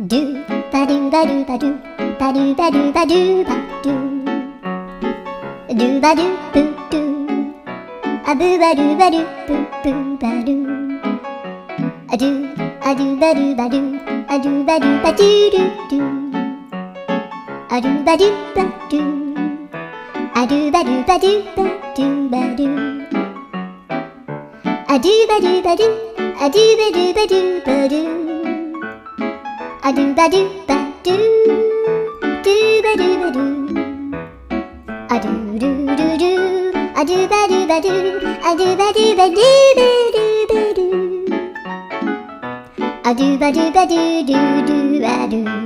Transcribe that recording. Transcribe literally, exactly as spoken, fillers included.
do ba do ba do ba do ba do ba do ba do ba do do ba do boo do a boo ba do ba do boo boo ba do a do a do ba do ba do a do ba do ba do do do a do ba do ba do a do ba do ba do ba do ba do a do ba do ba do a do ba do ba do ba do a do ba do ba do do ba do ba do a do do do do a do ba do ba do a do ba do ba do ba do ba do a do ba do ba do do do ba do.